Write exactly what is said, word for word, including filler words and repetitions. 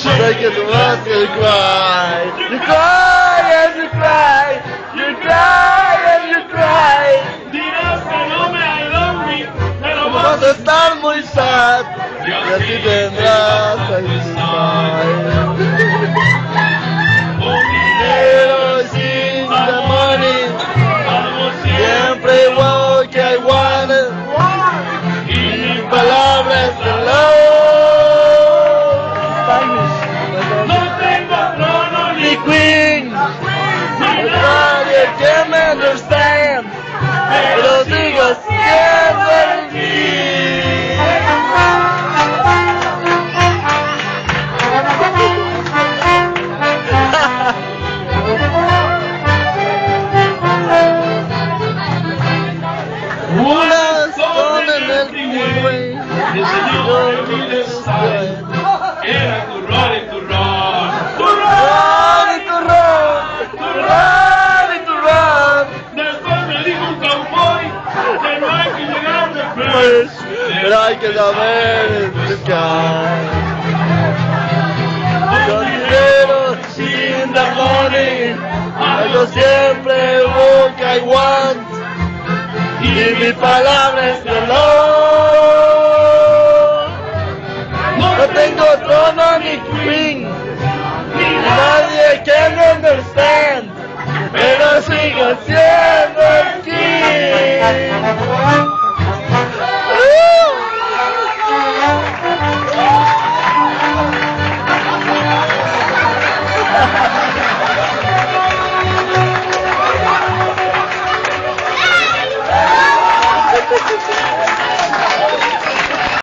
Like it was you cry, you cry and you cry, you cry and you cry. Dirás que no me I love me, pero Vas a estar muy sad y así tendrás satisfied. Pero sin the money, siempre igual que I wanted. Y mi palabra es the love. no tengo trono ni The queen, nadie que me understand, pero sigo siendo el king. Una zona en el freeway, el señor Emilio Style. Era turrón y turrón. Run y tu run, run y tu run. Después me dijo un cowboy que no hay que llegar de Pues, pero hay que saber explicar. Con dinero, sin the money, hago siempre lo que I want. Y mi palabra es dolor. No tengo trono ni queen, ni nadie que me understand, pero sigo siendo el king.